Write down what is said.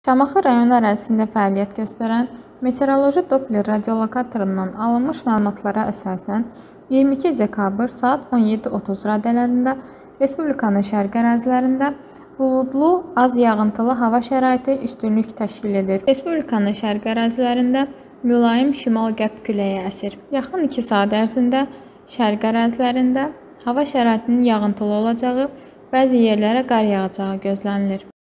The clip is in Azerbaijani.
Şamaxı rayon ərazisində fəaliyyət göstərən meteoroloji Doppler radiolokatorundan alınmış məlumatlara əsasən 22 dekabr saat 17:30 radələrində Respublikanın şərq ərazilərində buludlu, az yağıntılı hava şəraiti üstünlük təşkil edir. Respublikanın şərq ərazilərində mülayim şimal-qərb küləyi əsir. Yaxın 2 saat ərzində şərq ərazilərində hava şəraitinin yağıntılı olacağı, bəzi yerlərə qar yağacağı gözlənilir.